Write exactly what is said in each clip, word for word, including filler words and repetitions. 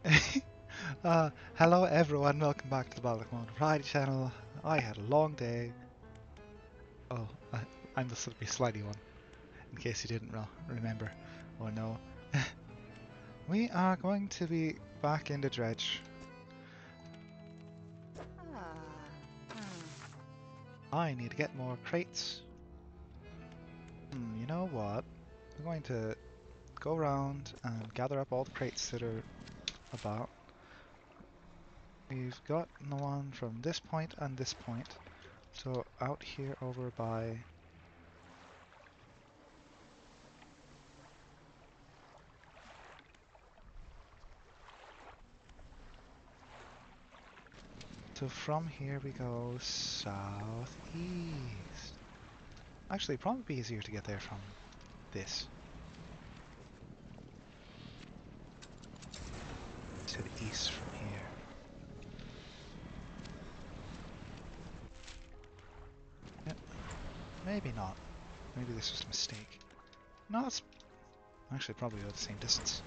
uh, hello everyone, welcome back to the Ballach Variety channel. I had a long day. Oh, I, I'm the slippy slidey one, in case you didn't remember or know. We are going to be back into Dredge. I need to get more crates. Hmm, you know what? I'm going to go around and gather up all the crates that are about. We've got the one from this point and this point. So out here over by So from here we go southeast. Actually, it'd probably be easier to get there from this. To the east from here. Yep. Maybe not. Maybe this was a mistake. No, it's actually probably about the same distance.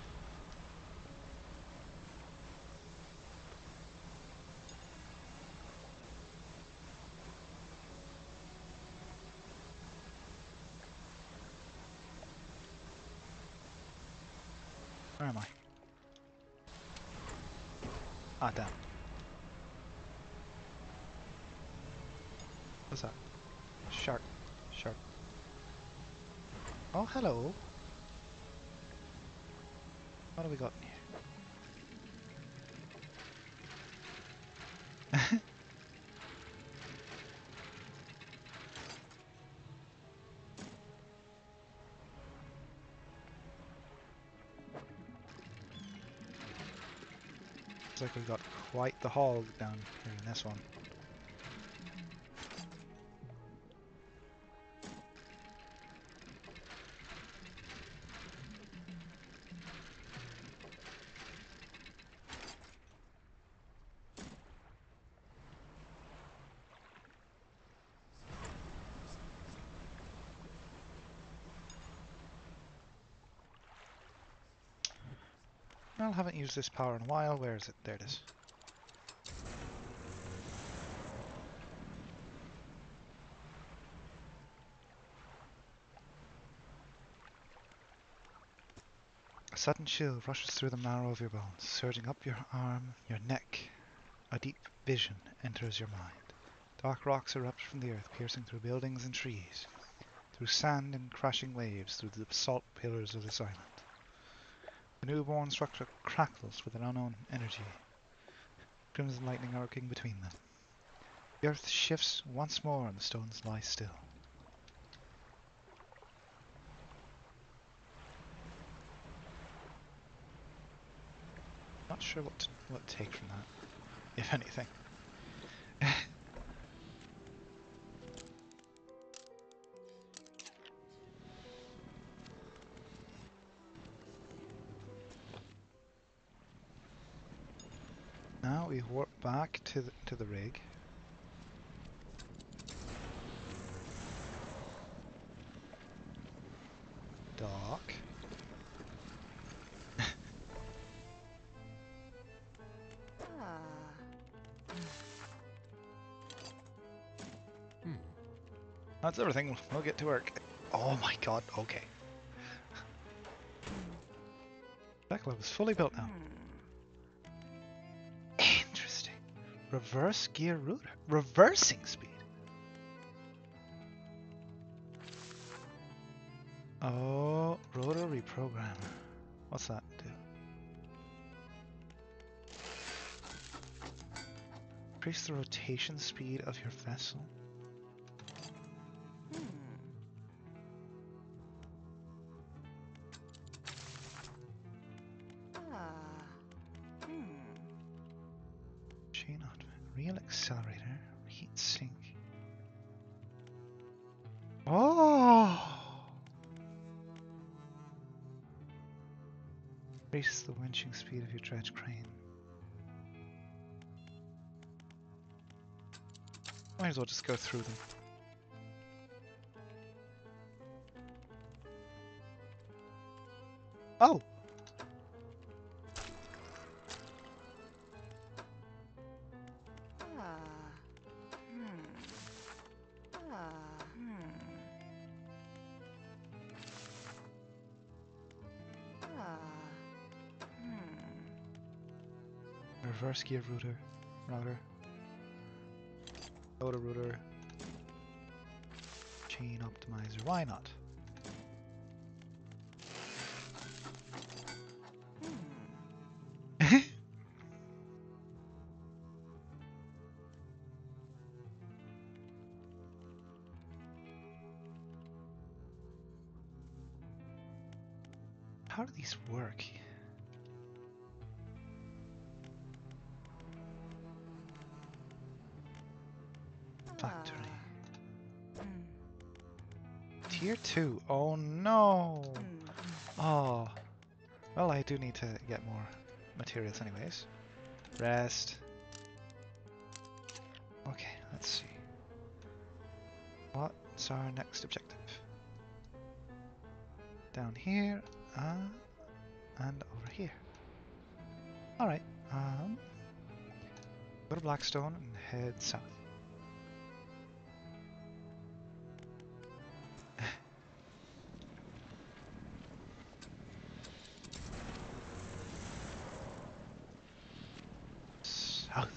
Where am I? Ah, damn. What's that? Shark. Shark. Oh, hello. What have we got in here? Looks like we've got quite the haul down here in this one. Well, haven't used this power in a while. Where is it? There it is. A sudden chill rushes through the marrow of your bones, surging up your arm, your neck. A deep vision enters your mind. Dark rocks erupt from the earth, piercing through buildings and trees, through sand and crashing waves, through the basalt pillars of this island. The newborn structure crackles with an unknown energy, crimson lightning arcing between them. The earth shifts once more and the stones lie still. Not sure what to, what to take from that, if anything. Now we warp back to the, to the rig. Dock. That's everything. We'll get to work. Oh my god, okay. That club is fully built now. Interesting. Reverse gear router. Reversing speed. Oh, rotor reprogrammer. What's that do? Increase the rotation speed of your vessel. Chain outfit. Real accelerator. Heat sink. Oh! Increase the winching speed of your dredge crane. Might as well just go through them. Oh! Reverse gear router. Router. Auto router. Chain optimizer. Why not? How do these work? Factory. Tier two. Oh no. Oh. Well, I do need to get more materials anyways. Rest. Okay, let's see. What's our next objective? Down here, uh, and over here. Alright, um, go to Blackstone and head south. South.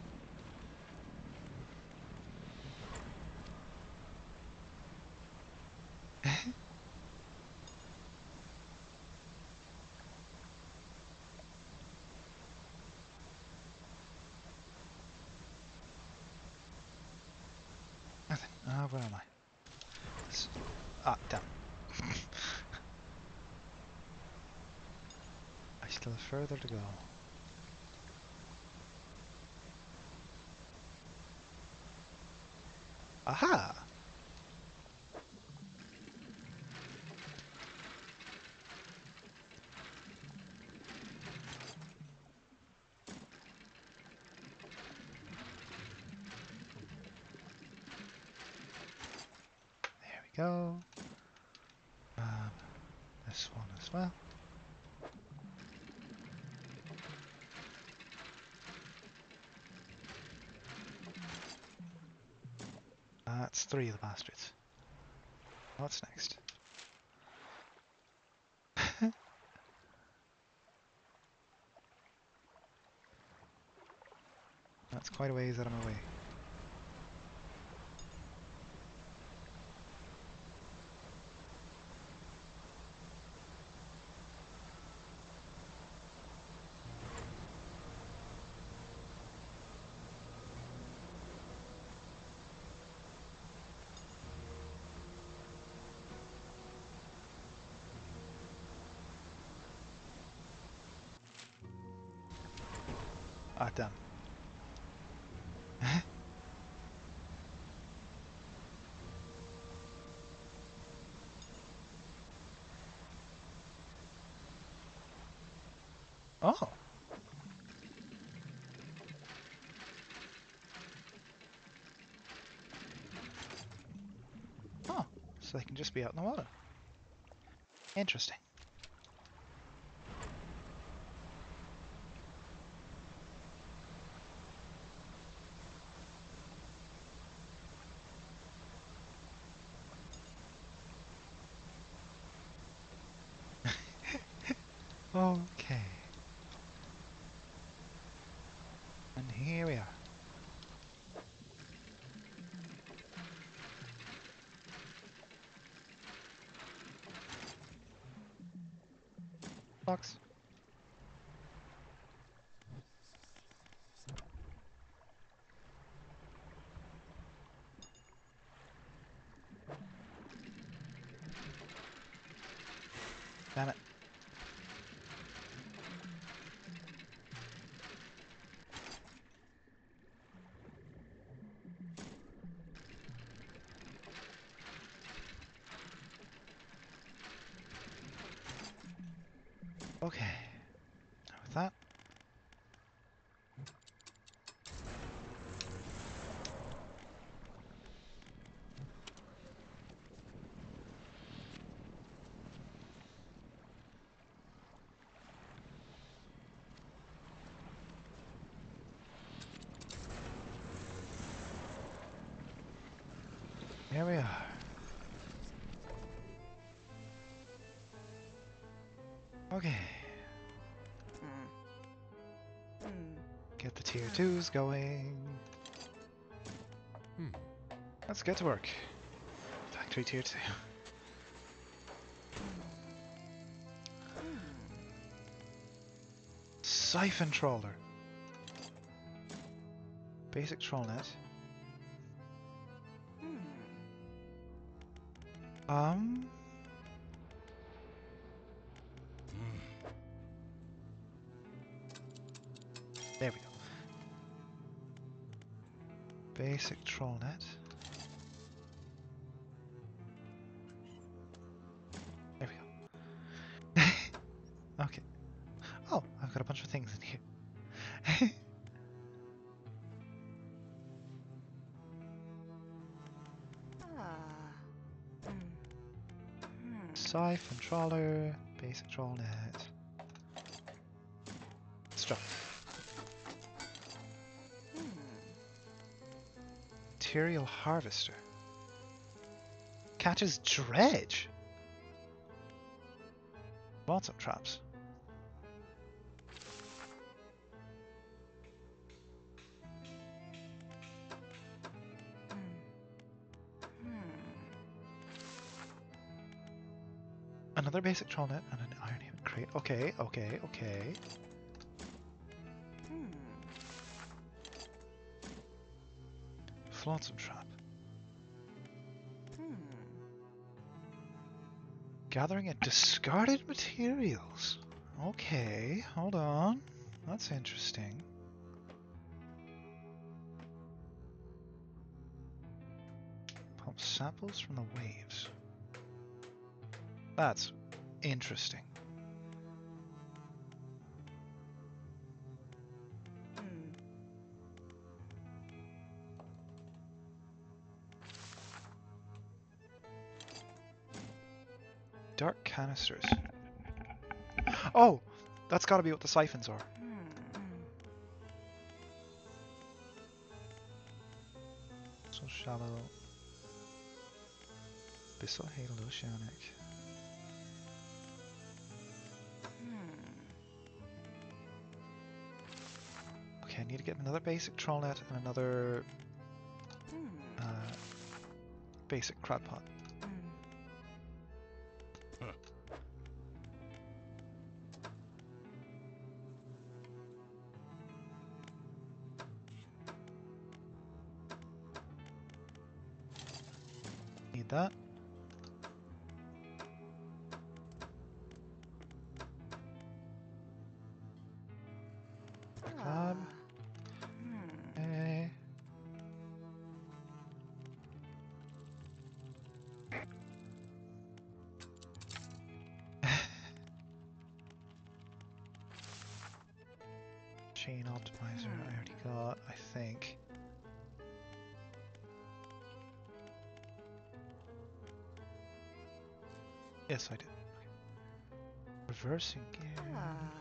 Nothing. Uh, where am I? This, ah, damn. I still have further to go. Aha! There we go. Um, this one as well. That's three of the bastards. What's next? That's quite a ways out of my way. Ah, damn. Oh! Oh, so they can just be out in the water. Interesting. Okay. And here we are. Box. Damn it. Okay. Now with that. Here we are. Okay. Get the tier twos going. Hmm. Let's get to work. Factory tier two. Siphon trawler. Basic troll net. Um. There we go. Basic troll net. There we go. Okay. Oh, I've got a bunch of things in here. Siphon trawler, basic troll net. Strap. Material harvester. Catches dredge. Lots of traps. Another basic troll net and an iron haven crate. Okay, okay, okay. Flotsam trap. Gathering at discarded materials. Okay, hold on. That's interesting. Pump samples from the waves. That's interesting. Dark canisters. Oh! That's gotta be what the siphons are. So shallow. Abyssal Hail Oceanic. Okay, I need to get another basic troll net and another uh, basic crab pot. Need that. Crab. Okay. Chain optimizer, I already got, I think. Yes, I did. Okay. Reversing gear.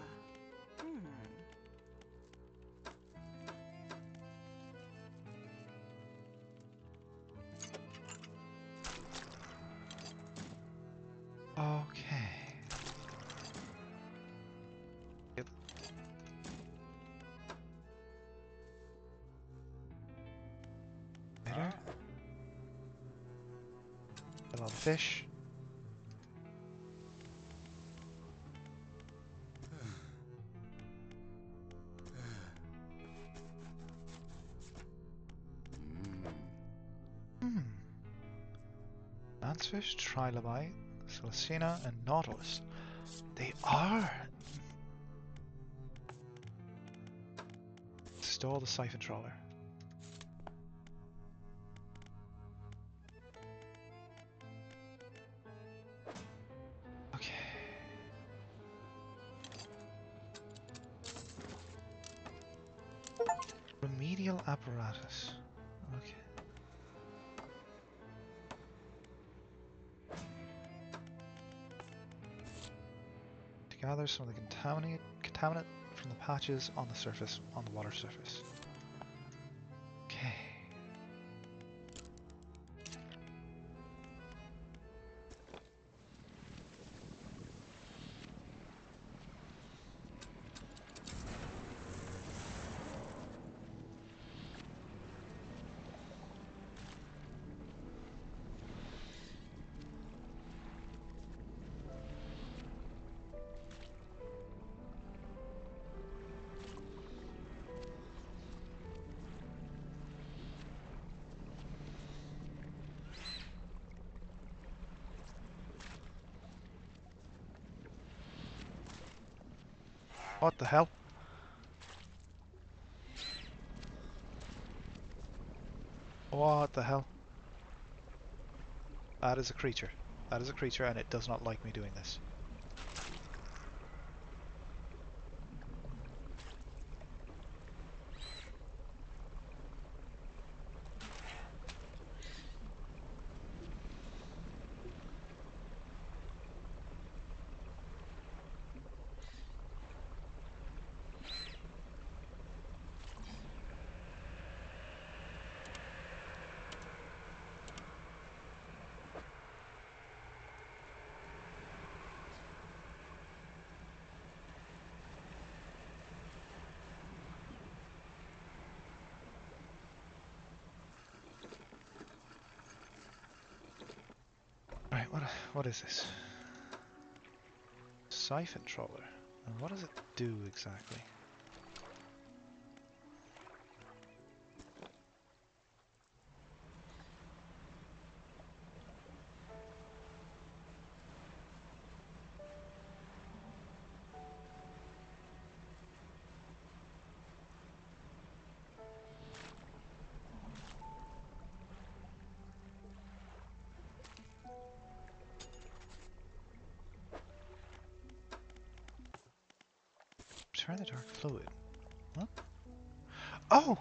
Okay. Yep. Later. Got all the fish. Hmm. Lancefish, trilobite, Celestina, and Nautilus. They are. Stole the siphon trawler. Okay. Remedial apparatus. Okay. To gather some of the contaminate contaminant from the patches on the surface, on the water surface. Okay. What the hell? What the hell? That is a creature. That is a creature and it does not like me doing this. Right, what what is this? Siphon trawler. And what does it do exactly? Turn the dark fluid. What? Oh!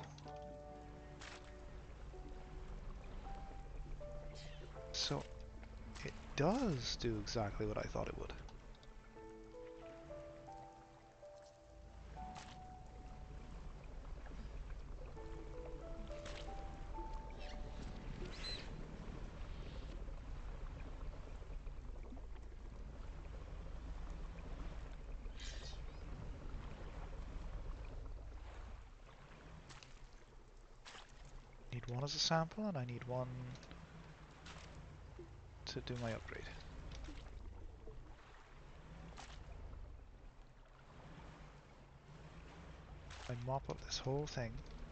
So it does do exactly what I thought it would. Need one as a sample and I need one to do my upgrade. I mop up this whole thing.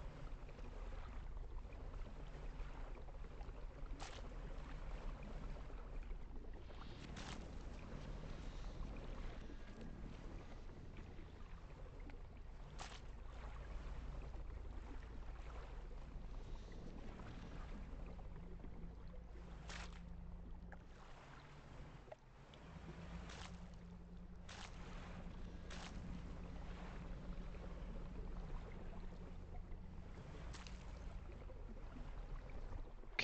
Okay.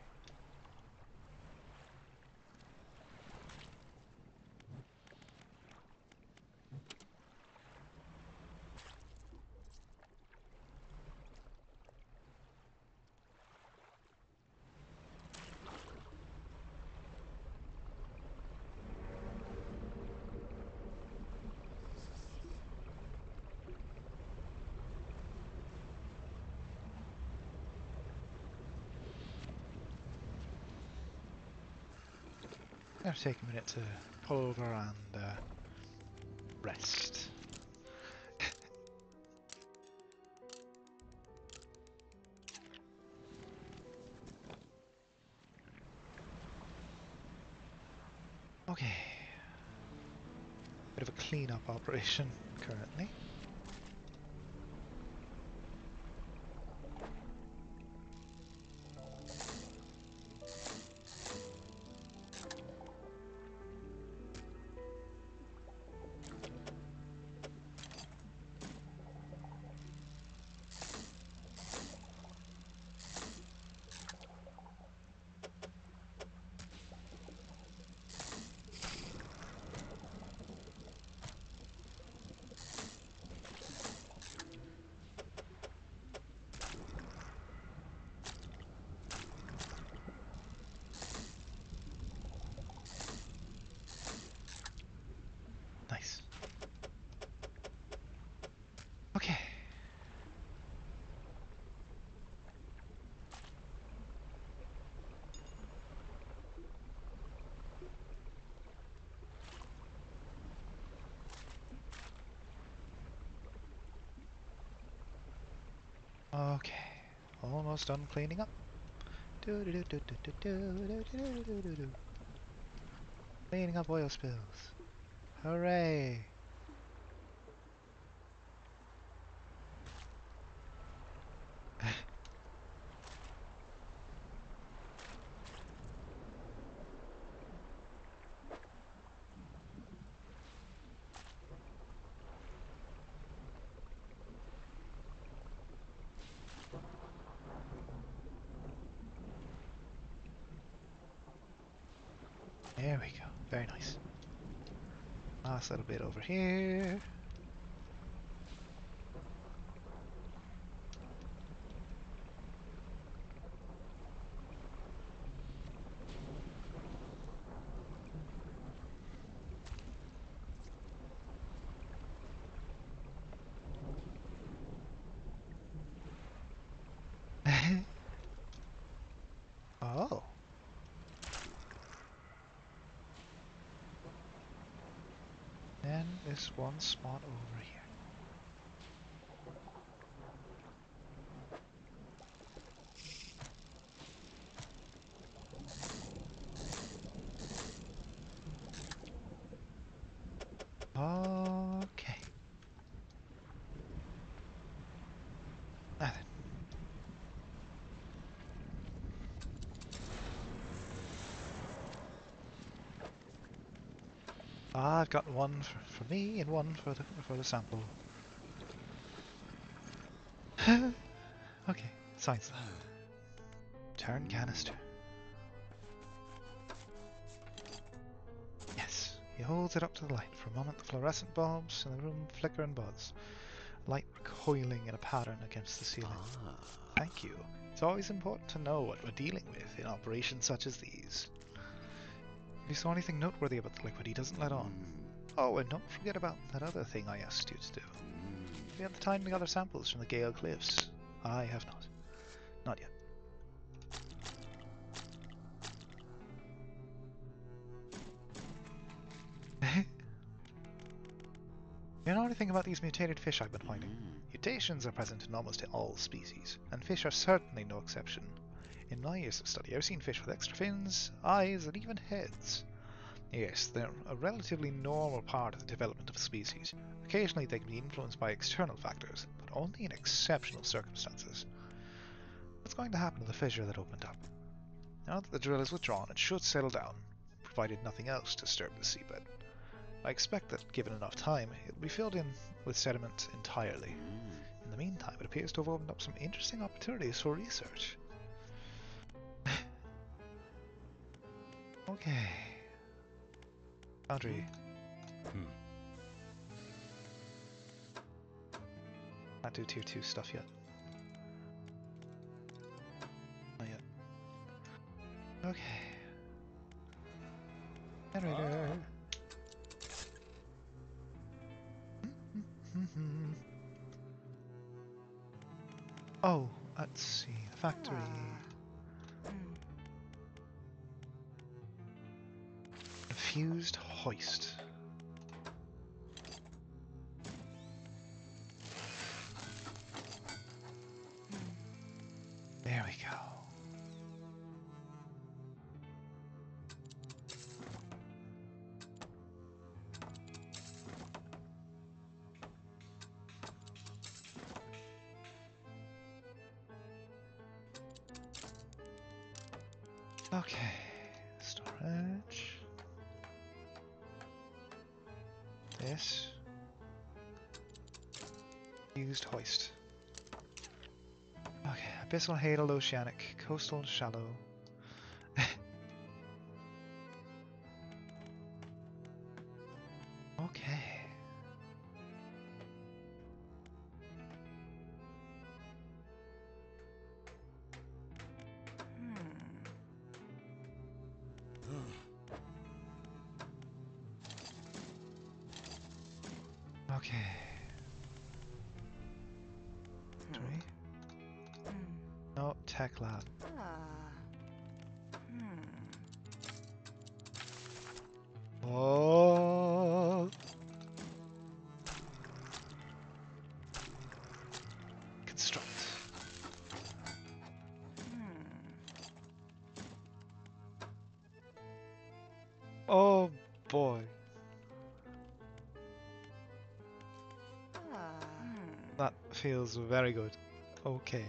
Gonna take a minute to pull over and uh, rest. Okay. Bit of a clean-up operation currently. Nice. Okay. Okay. Almost done cleaning up. Do do do do do do do do do do do. Cleaning up oil spills. Hooray! Very nice. Last little bit over here. Oh. Then this one spot over here. Okay. Now then. Ah, I've got one for, for me and one for the for the sample. Okay, science lab. Turn canister. Yes, he holds it up to the light. For a moment the fluorescent bulbs in the room flicker and buzz, light recoiling in a pattern against the ceiling. Ah. Thank you. It's always important to know what we're dealing with in operations such as these. If you saw anything noteworthy about the liquid, he doesn't let on. Oh, and don't forget about that other thing I asked you to do. Have you had the time to gather samples from the Gale Cliffs? I have not. Not yet. You know anything about these mutated fish I've been finding? Mm. Mutations are present in almost all species, and fish are certainly no exception. In my years of study, I've seen fish with extra fins, eyes, and even heads. Yes, they're a relatively normal part of the development of a species. Occasionally they can be influenced by external factors, but only in exceptional circumstances. What's going to happen to the fissure that opened up? Now that the drill is withdrawn, it should settle down, provided nothing else disturbs the seabed. I expect that, given enough time, it will be filled in with sediment entirely. Mm. In the meantime, it appears to have opened up some interesting opportunities for research. Okay. Boundary. Hmm. Not do tier two stuff yet. Not yet. Okay. Generator. Oh, let's see. Factory. Fused hoist. There we go. Okay, storage. This. Fused hoist. Okay, abyssal, hadal, oceanic, coastal, shallow. Okay. Okay. Three. No, tech lab. Oh. Construct. Oh boy. That feels very good. Okay.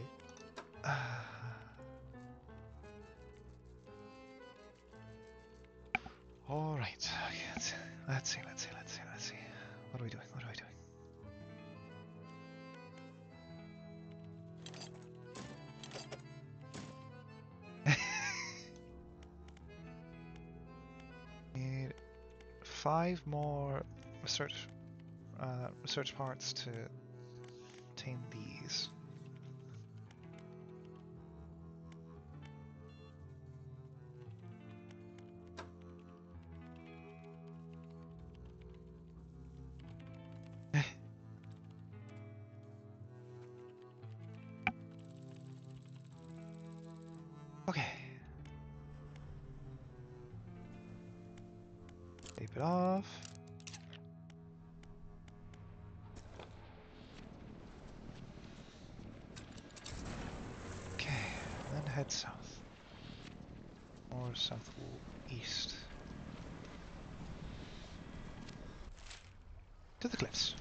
All right. Okay, let's see. Let's see. Let's see. Let's see. Let's see. What are we doing? What are we doing? Need five more research uh, research parts to obtain these. Okay. Tape it off. Okay, then head south. Or southeast. To the cliffs.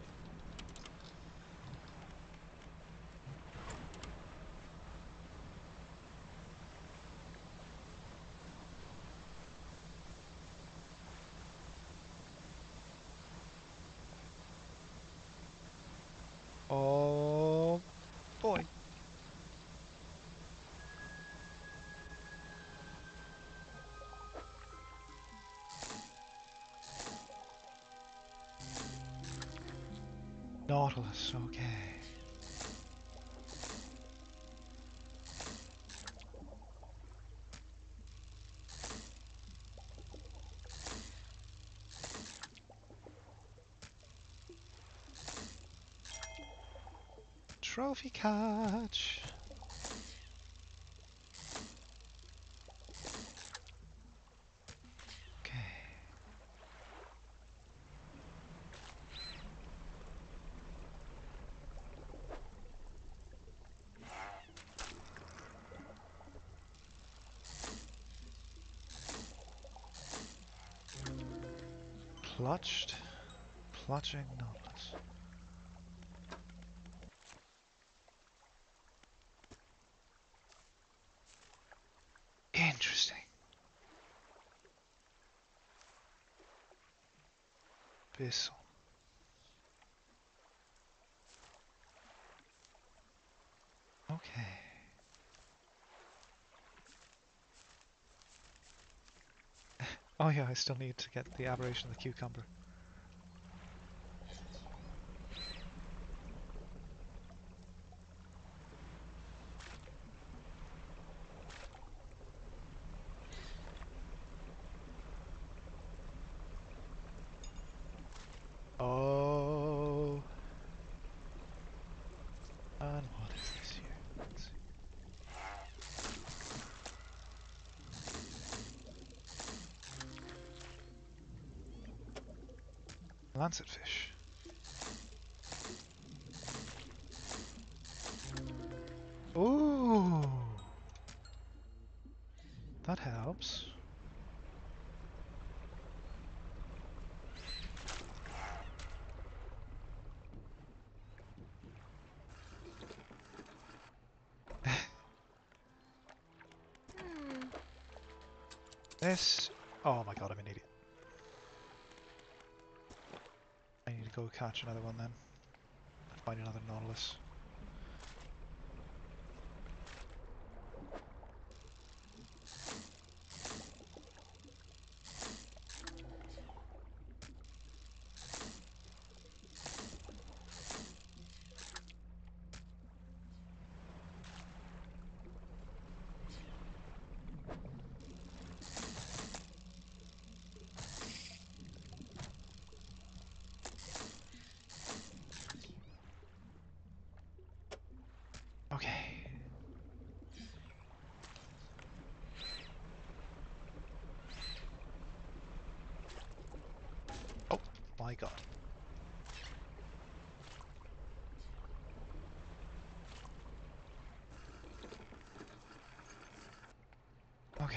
Oh boy. Nautilus, okay. Trophy catch. Okay. Clutched. Clutching Nautilus. Interesting. Bissell. Okay. Oh yeah, I still need to get the aberration of the cucumber. Oh. And what is this here? Let's see. Lancetfish. Ooh. That helps. This... Oh my god, I'm an idiot. I need to go catch another one then. Find another Nautilus. Okay. Oh my god. Okay.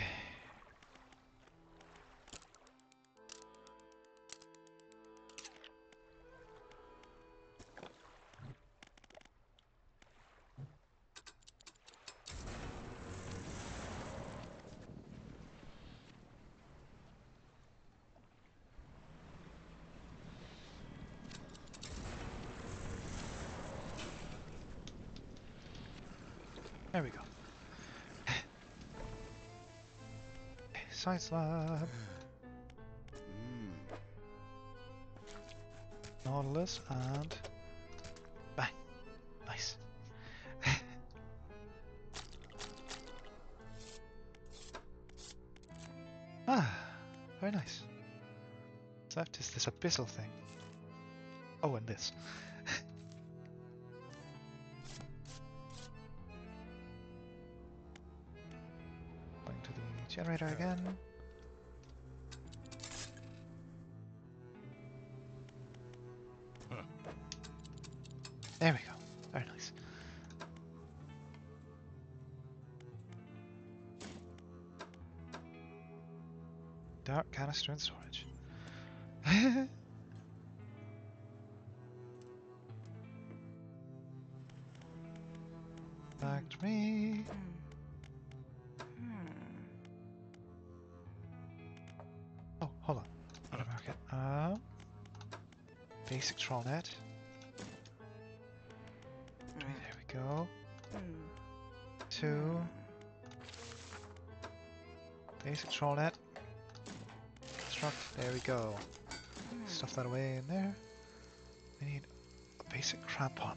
There we go. Science lab. Nautilus and bang. Nice. Ah, very nice. So left is this abyssal thing. Oh, and this. Going to the generator again. There we go. Very nice. Dark canister and storage. Back to me. Oh, hold on. Auto market. Um, basic troll net. There we go. Two. Basic troll net. Construct. There we go. Stuff that away in there. We need a basic crampon.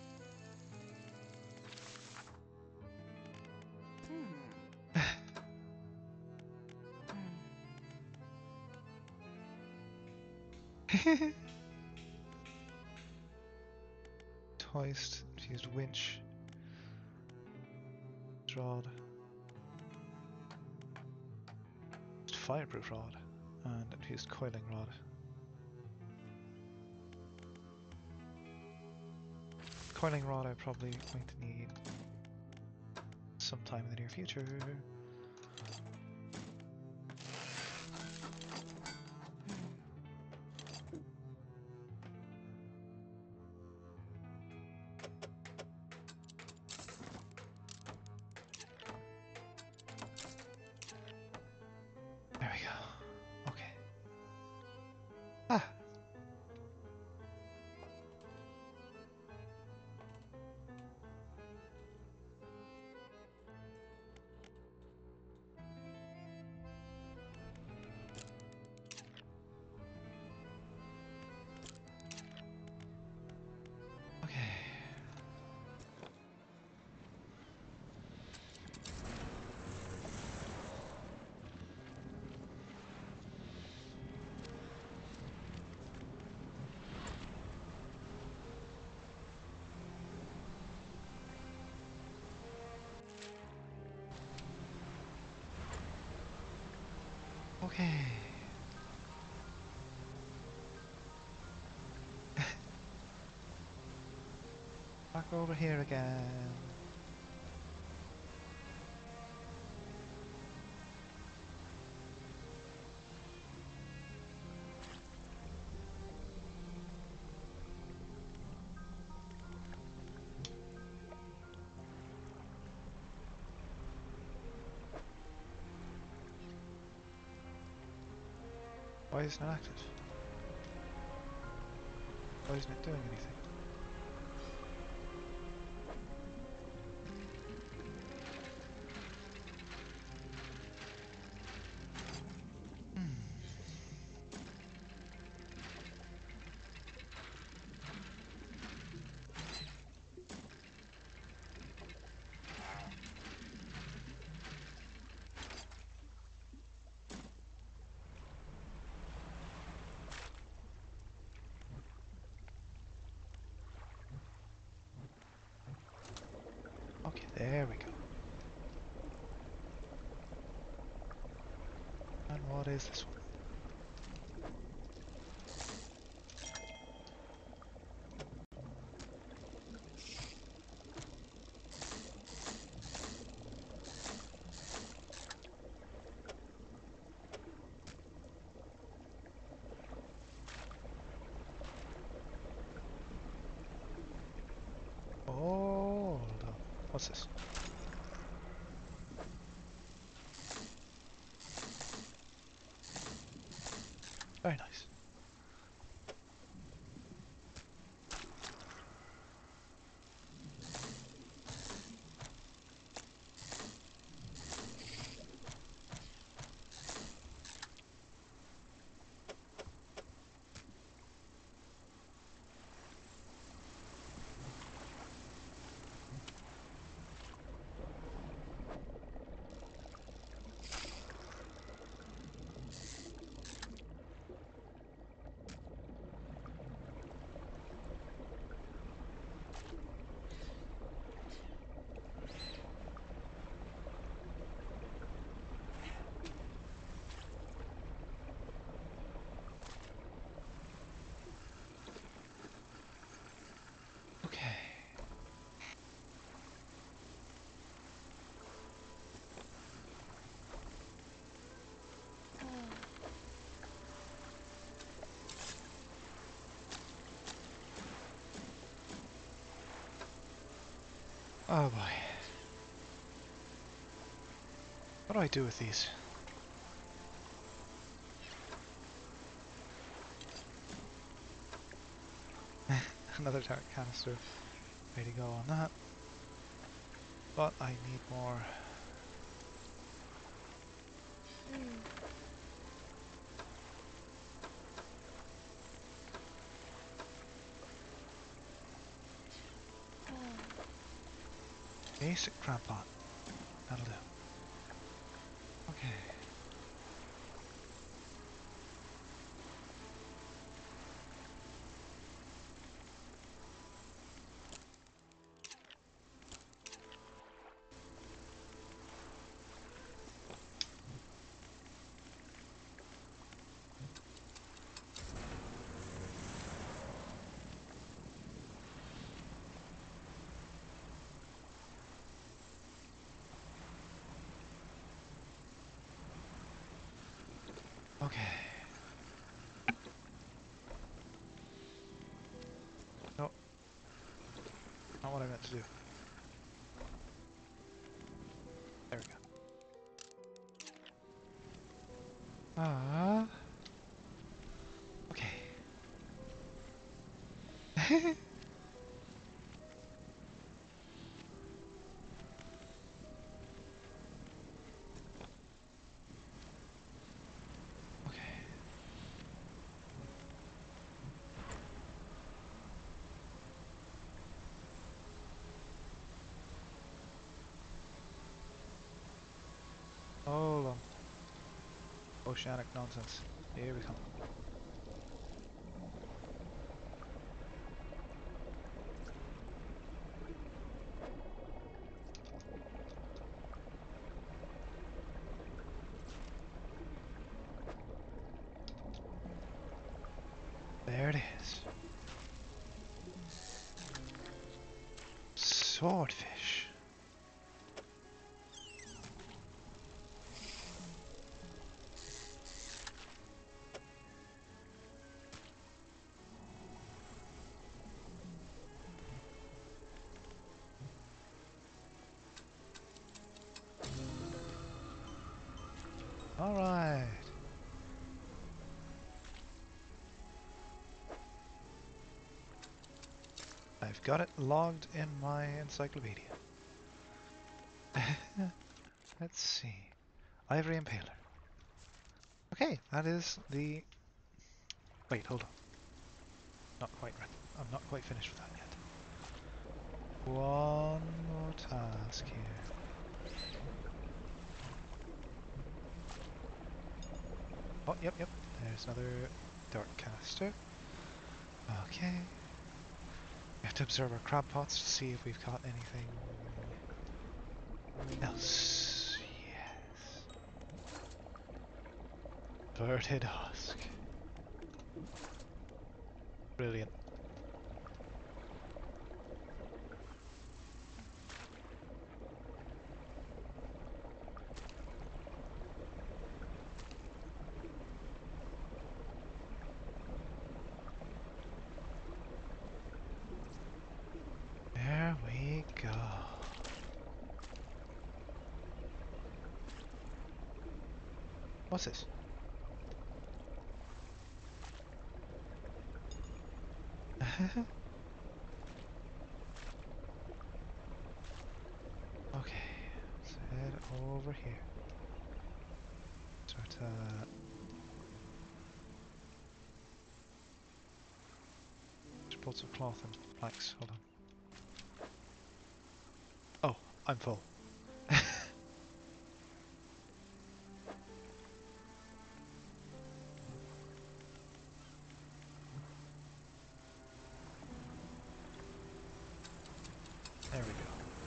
Hoist, infused winch, rod, fireproof rod, and infused coiling rod. Coiling rod I'm probably going to need sometime in the near future. There we go. Okay. Ah! Okay. Okay. Back over here again. Why isn't it active? Why isn't it doing anything? Hmm. Okay, there we go. And what is this one? Oh, hold on. What's this? Very nice. Oh boy. What do I do with these? Another dark canister. Ready to go on that. But I need more. Basic crab pot. That'll do. Okay. Okay. No, not what I meant to do. There we go. Ah. Okay. Okay. Hold on. Oceanic nonsense. Here we come. There it is. Swordfish. Alright. I've got it logged in my encyclopedia. Let's see. Ivory Impaler. Okay, that is the... Wait, hold on. Not quite right. I'm not quite finished with that yet. One more task here. Oh, yep, yep. There's another dark canister. Okay. We have to observe our crab pots to see if we've caught anything else. Yes. Verted husk. Brilliant. There we go. What's this? Okay, let's head over here. Start uh just bolts of cloth and planks. Hold on. Oh, I'm full. There we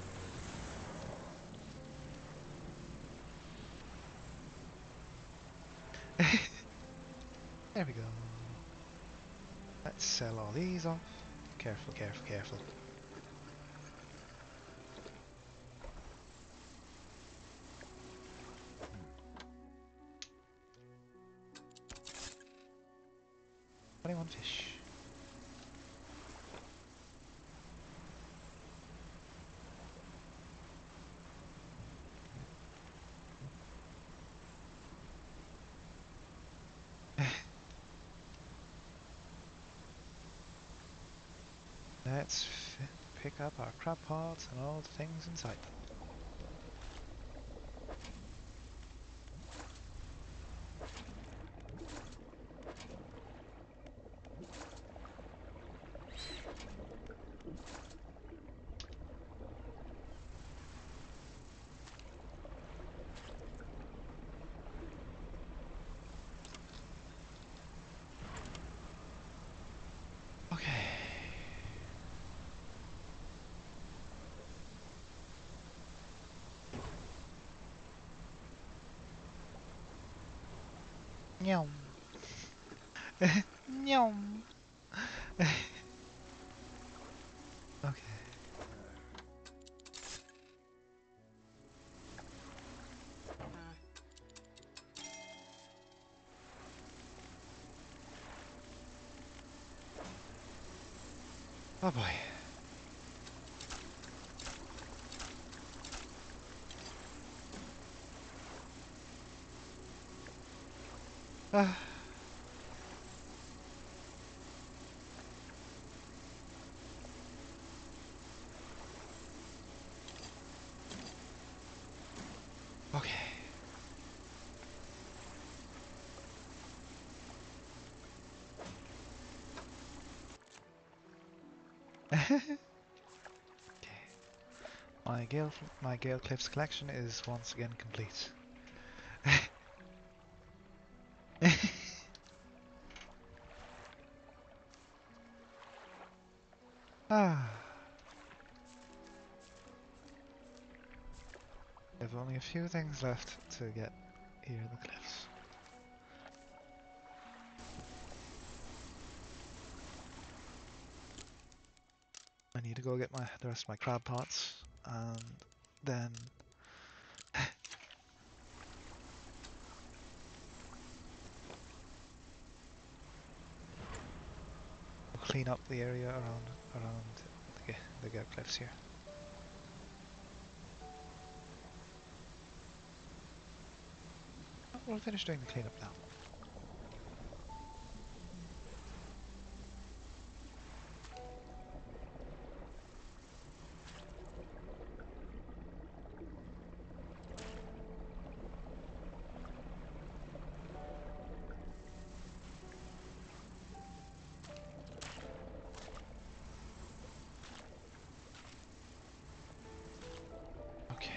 go. There we go. Let's sell all these off. Careful, careful, careful. twenty-one fish. let's f pick up our crab pots and all the things inside them. Okay. Yum. Yum. Okay. Oh boy. Ah. Okay. Okay. My Gale, my Gale Cliffs collection is once again complete. Ah. I have only a few things left to get here in the cliffs. I need to go get my the rest of my crab pots, and then clean up the area around around the the Gale Cliffs here. We'll finish doing the cleanup now. Okay.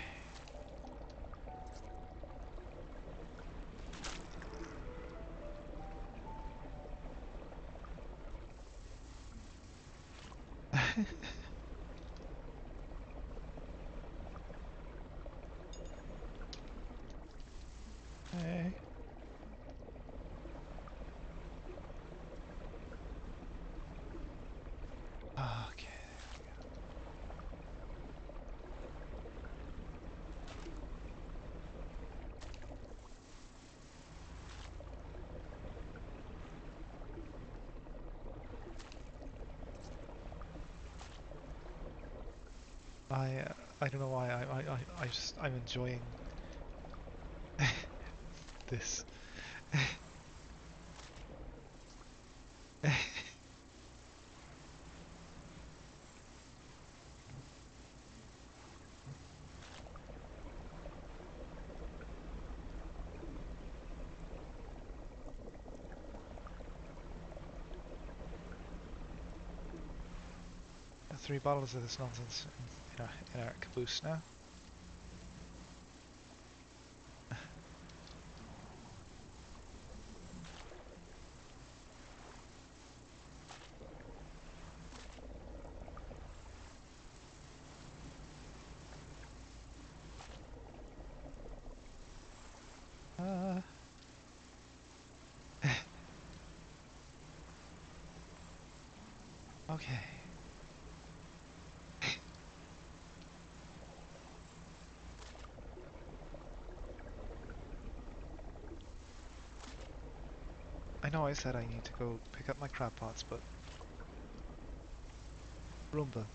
Hey. Okay. I uh, I don't know why I I I, I just I'm enjoying this. Three bottles of this nonsense in, in our in our caboose now. Uh, okay. I know I said I need to go pick up my crab pots, but Roomba.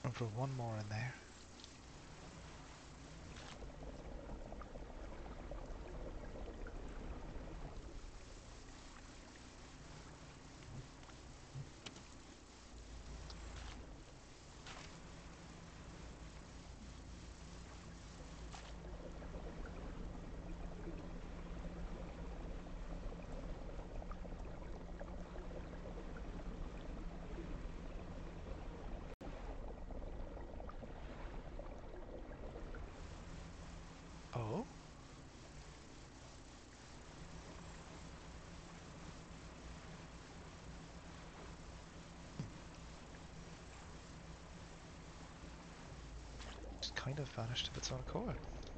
Room for one more in there. Oh? Just kind of vanished of its own accord.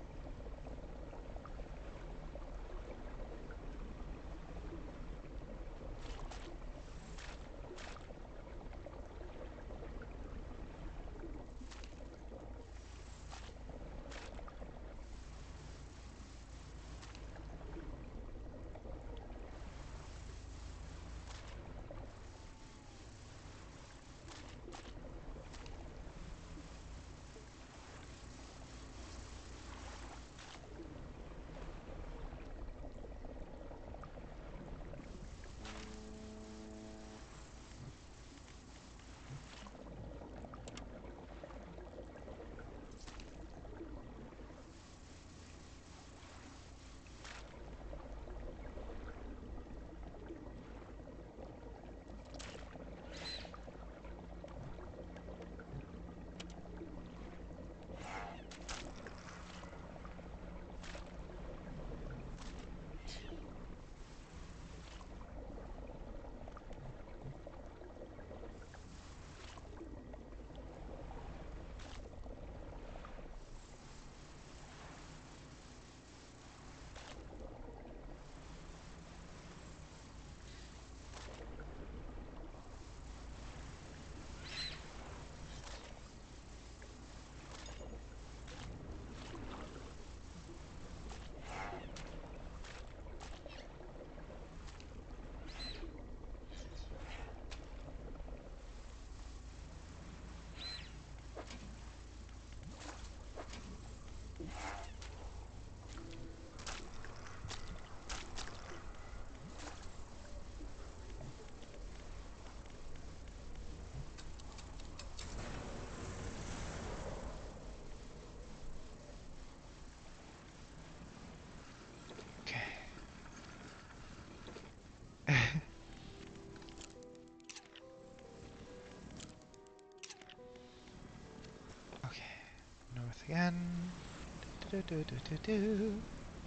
Okay, north again. Do, do, do, do, do.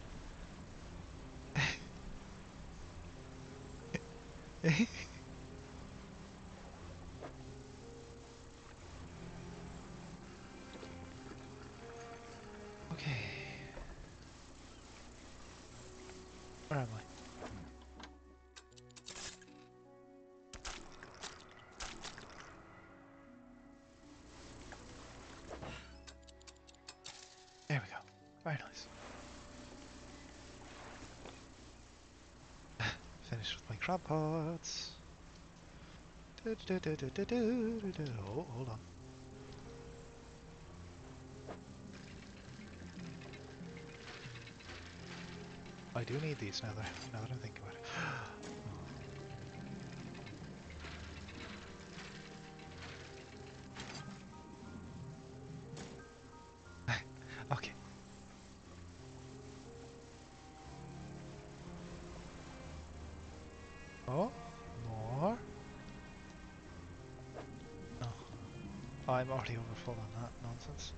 Okay, where am I? There we go. Very nice. Finished with my crab pots. Do, do, do, do, do, do, do, do. Oh, hold on. I do need these now that, now that I think about it. Okay. Oh, more? No. Oh, I'm already over full on that nonsense.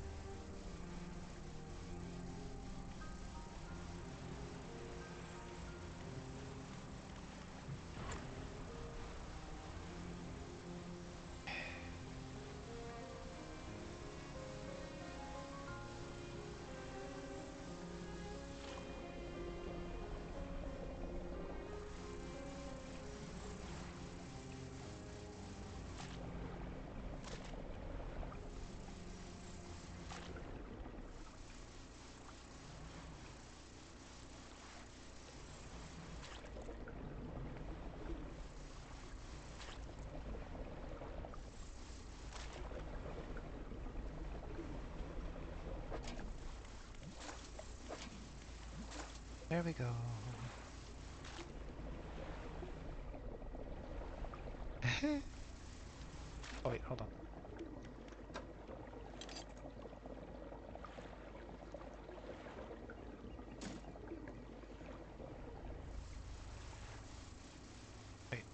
There we go. Oh wait, hold on. Wait.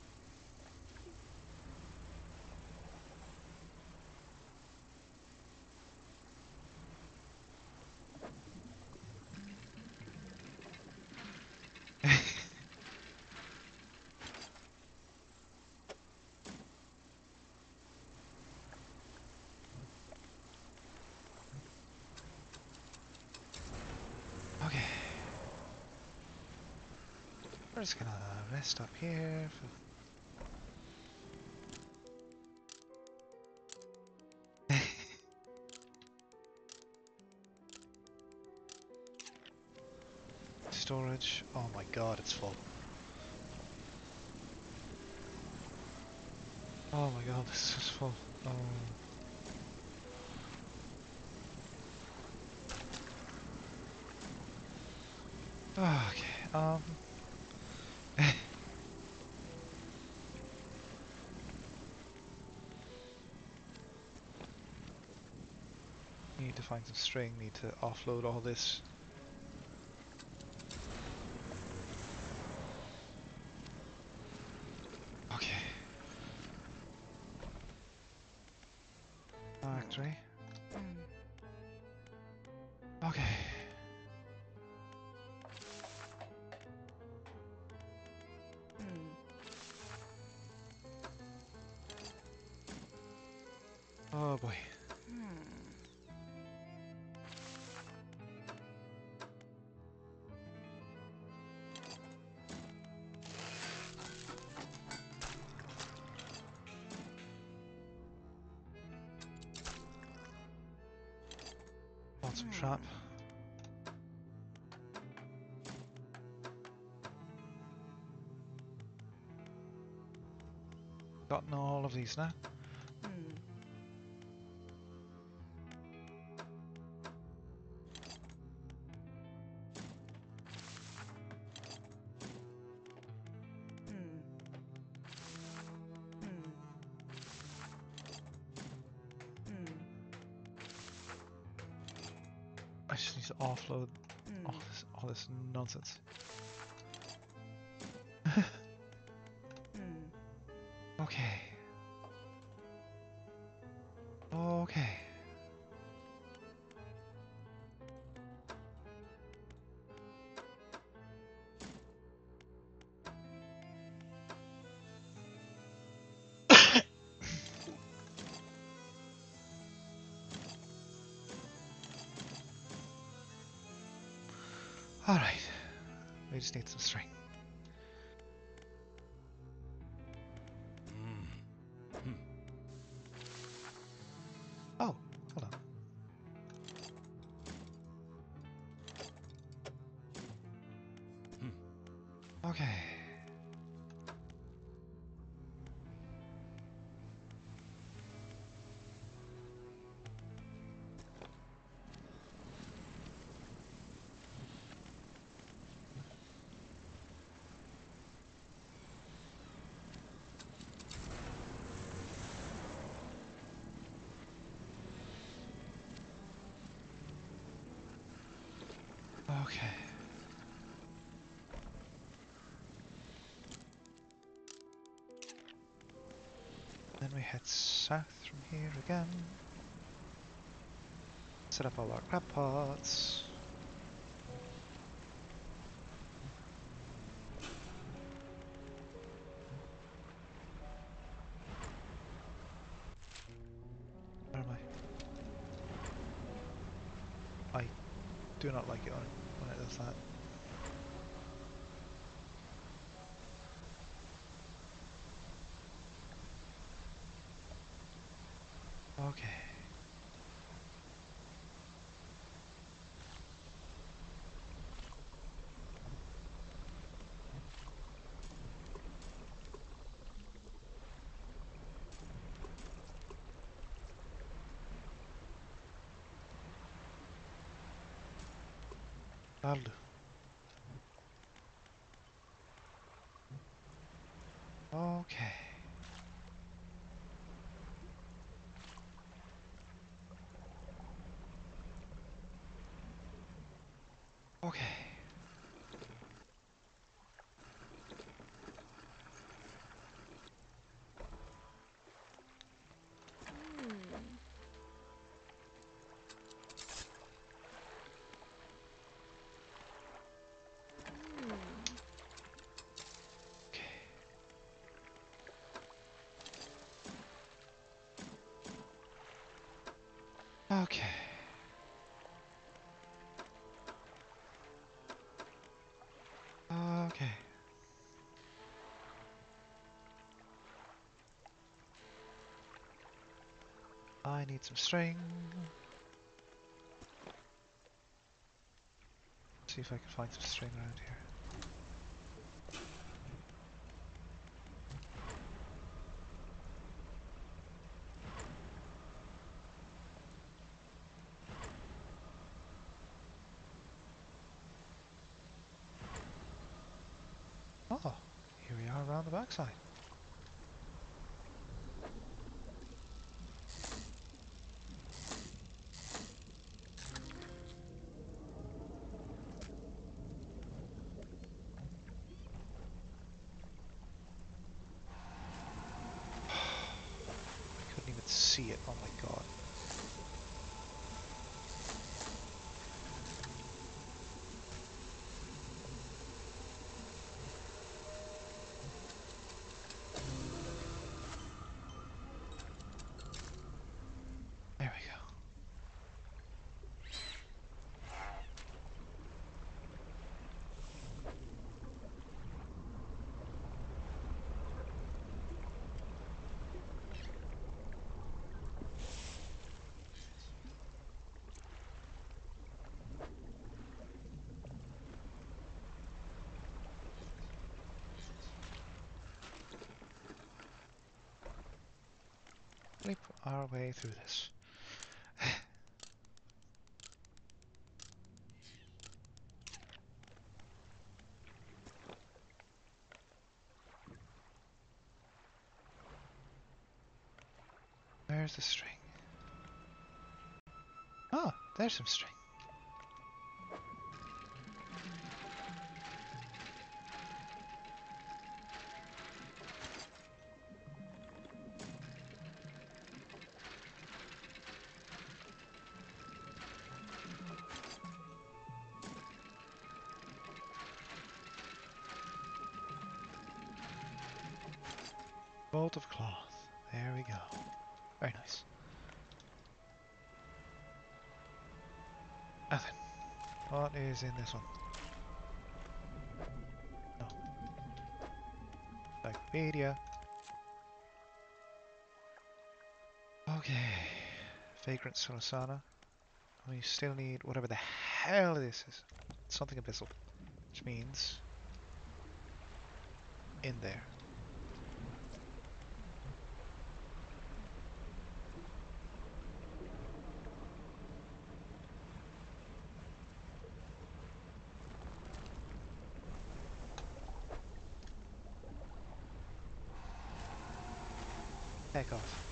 Okay. We're just gonna rest up here for storage. Oh my god, it's full. Oh my god, this is full. Oh. Okay, um... need to find some string, need to offload all this. Okay. Factory. Okay. Oh boy. Want some trap. Gotten all of these now. I just need to offload all this, all this nonsense. Okay. Okay. Alright. We just need some string. Oh, hold on. Okay. Okay. Then we head south from here again. Set up all our crab pots. Where am I? I do not like it when, when it does that. Okay. That'll do. Okay. Okay. Okay. Okay. I need some string. See if I can find some string around here. Oh, here we are around the backside. I couldn't even see it. Oh my god. There we go. Leap our way through this. Where's the string? Oh, there's some string. Bolt of cloth. There we go. Very nice. Nothing. What is in this one? No. Encyclopedia. Okay. Vagrant Sulasana. We still need whatever the hell this is. Something abyssal. Which means in there. Heck off.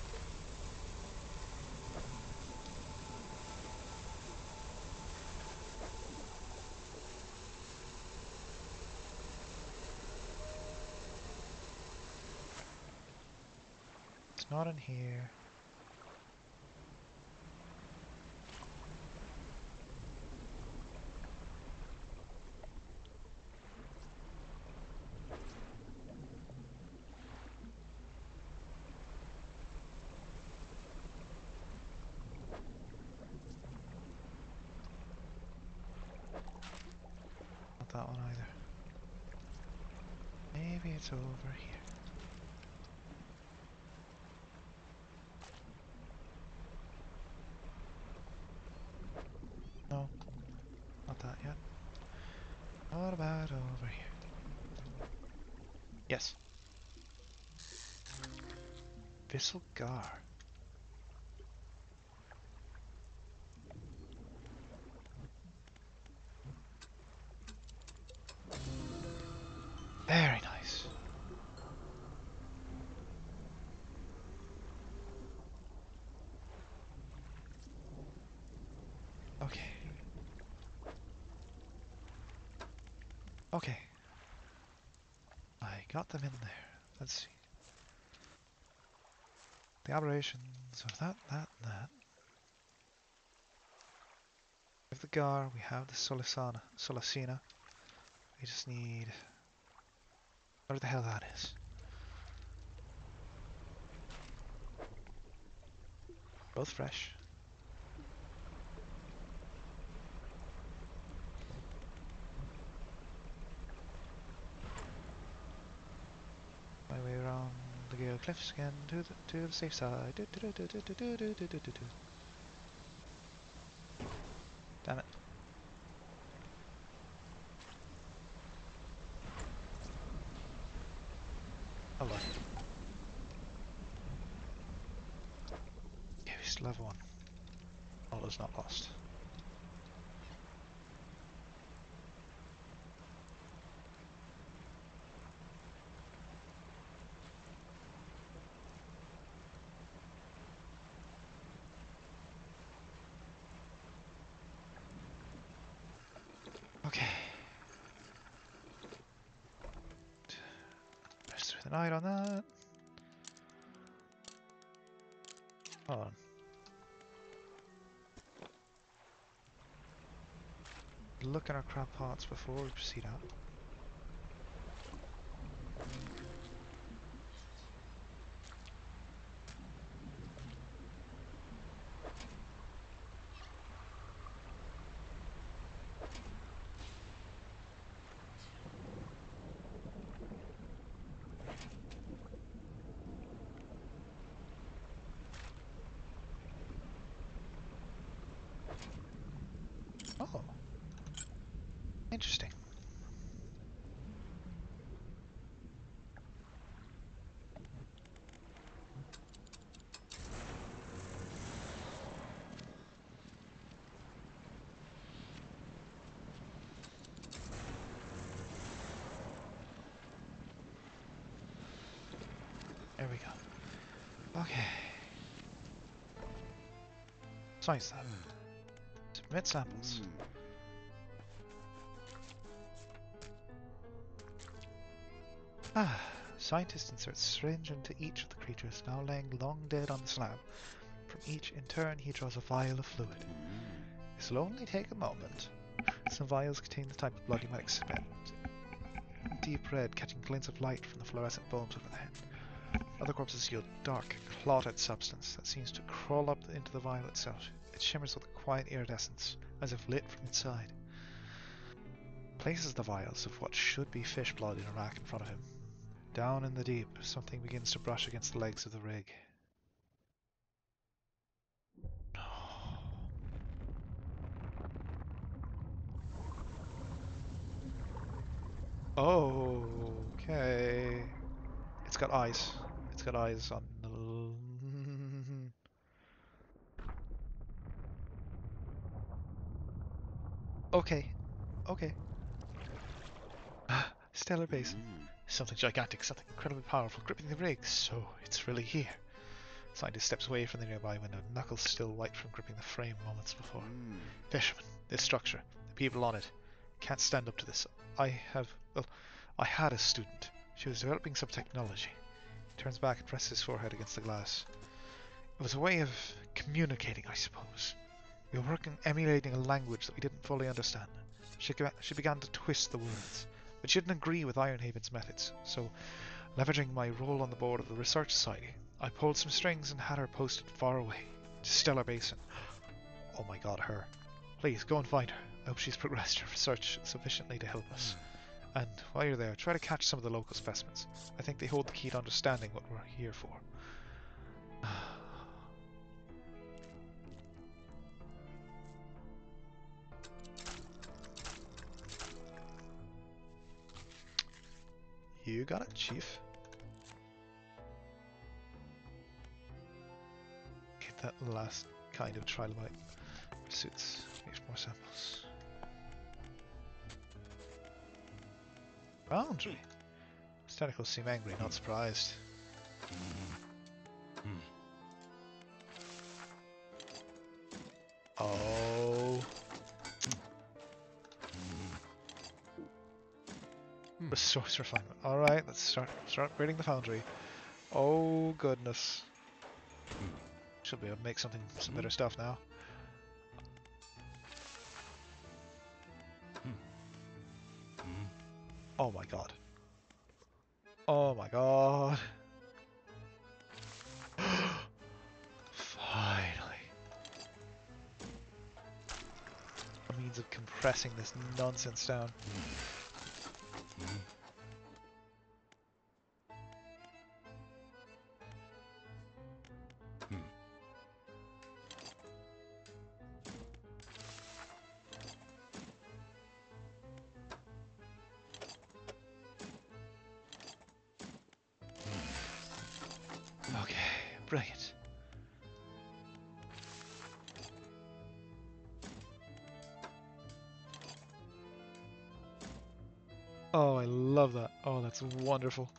It's not in here. Not that one either. Maybe it's over here. No, not that yet. What about over here? Yes. Vissel Gar. Very nice. Okay. Okay. I got them in there. Let's see. The aberrations of that, that, and that. We have the Gar, we have the Solicana, Solacina. We just need... whatever the hell that is. Both fresh. My way around the Gale Cliffs again to the, to the safe side. Do, do, do, do, do, do, do, do, do, do. Damn it. Hold on. Yeah, we still have one. All is not lost. Okay. Rest through the night on that. Hold on. Look in our crab pots before we proceed out. Oh, interesting. There we go. Okay. Science lab. Submit samples. Ah. Scientist inserts syringe into each of the creatures now laying long dead on the slab. From each, in turn, he draws a vial of fluid. This will only take a moment. Some vials contain the type of blood you might expect. Deep red, catching glints of light from the fluorescent bulbs over the head. Other corpses yield dark, clotted substance that seems to crawl up into the vial itself. It shimmers with a quiet iridescence, as if lit from inside. Places the vials of what should be fish blood in a rack in front of him. Down in the deep, something begins to brush against the legs of the rig. Oh, okay. It's got eyes. It's got eyes on the... Okay. Okay. Stellar base. Something gigantic, something incredibly powerful, gripping the rig. So, it's really here. Scientist steps away from the nearby window, knuckles still white from gripping the frame moments before. Mm. Fisherman, this structure, the people on it. Can't stand up to this. I have... well, I had a student. She was developing some technology. He turns back and presses his forehead against the glass. It was a way of communicating, I suppose. We were working emulating a language that we didn't fully understand. She, she began to twist the words, but she didn't agree with Ironhaven's methods, so, leveraging my role on the board of the Research Society, I pulled some strings and had her posted far away, to Stellar Basin. Oh my god, her. Please, go and find her. I hope she's progressed her research sufficiently to help us. And while you're there, try to catch some of the local specimens. I think they hold the key to understanding what we're here for. You got it, Chief. Get that last kind of trilobite. Pursuits. Makes more samples. Boundary. His tentacles seem angry, not surprised. Oh. Resource refinement. Alright, let's start start upgrading the foundry. Oh goodness. Should be able to make something some better stuff now. Oh my god. Oh my god. Finally. A means of compressing this nonsense down. Okay, brilliant. Oh, I love that. Oh, that's wonderful.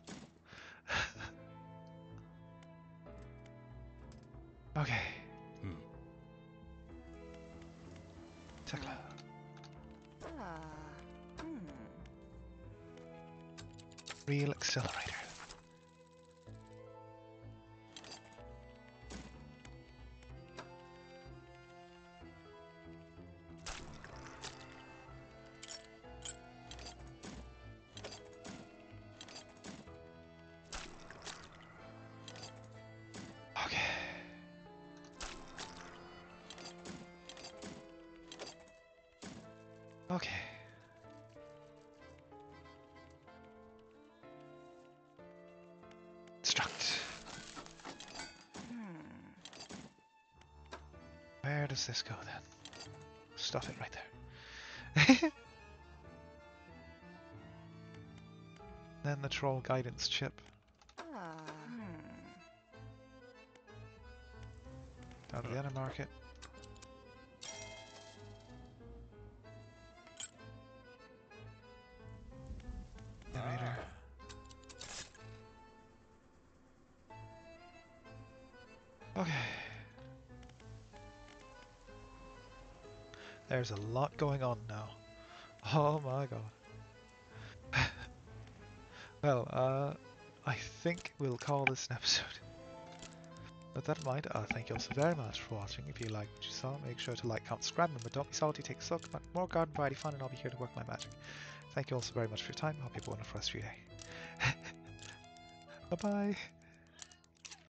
Okay. Tekla. Real accelerator. Okay. Okay. Construct. Where does this go then? Stuff it right there. Then the troll guidance chip. Down to the inner market. Generator. Okay. There's a lot going on now. Oh my god. Well, uh, I think we'll call this an episode. With that in mind, uh, thank you all so very much for watching. If you liked what you saw, make sure to like, comment, subscribe, but don't be salty, take a suck, more garden variety fun, and I'll be here to work my magic. Thank you all so very much for your time. Hope you have a wonderful rest of your day. Bye bye.